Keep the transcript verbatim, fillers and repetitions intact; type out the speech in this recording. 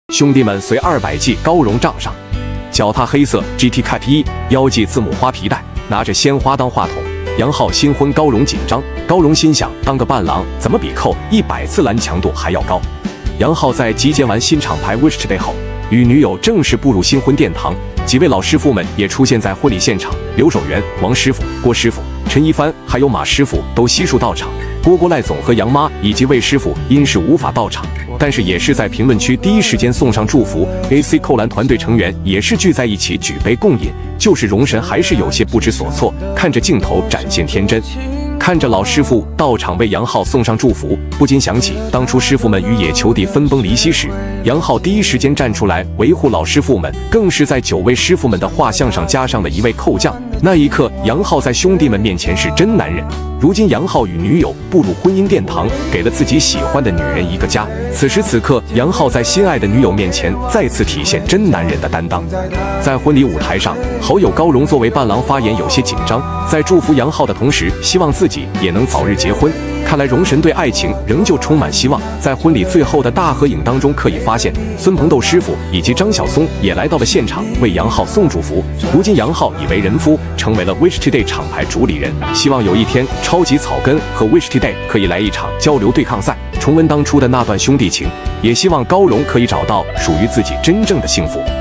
兄弟们随二百 G 高荣账上，脚踏黑色 G T Cap 一，腰系字母花皮带，拿着鲜花当话筒。杨浩新婚，高荣紧张。高荣心想，当个伴郎怎么比扣一百次篮强度还要高？杨浩在集结完新厂牌 Wish Today 后，与女友正式步入新婚殿堂。几位老师傅们也出现在婚礼现场，刘守元、王师傅、郭师傅、陈一帆还有马师傅都悉数到场。郭郭赖总和杨妈以及魏师傅因是无法到场，但是也是在评论区第一时间送上祝福。A C 扣篮团队成员也是聚在一起举杯共饮，就是荣神还是有些不知所措，看着镜头展现天真。看着老师傅到场为杨浩送上祝福，不禁想起当初师傅们与野球帝分崩离析时，杨浩第一时间站出来维护老师傅们，更是在九位师傅们的画像上加上了一位扣将。那一刻，杨浩在兄弟们面前是真男人。如今杨浩与女友步入婚姻殿堂，给了自己喜欢的女人一个家。此时此刻，杨浩在心爱的女友面前再次体现真男人的担当。在婚礼舞台上，好友高荣作为伴郎发言有些紧张，在祝福杨浩的同时，希望自己也能早日结婚。看来荣神对爱情仍旧充满希望。在婚礼最后的大合影当中，可以发现孙鹏斗师傅以及张晓松也来到了现场为杨浩送祝福。如今杨浩已为人夫，成为了 Wish Today 厂牌主理人，希望有一天超级草根和 Wish Today 可以来一场交流对抗赛，重温当初的那段兄弟情，也希望高荣可以找到属于自己真正的幸福。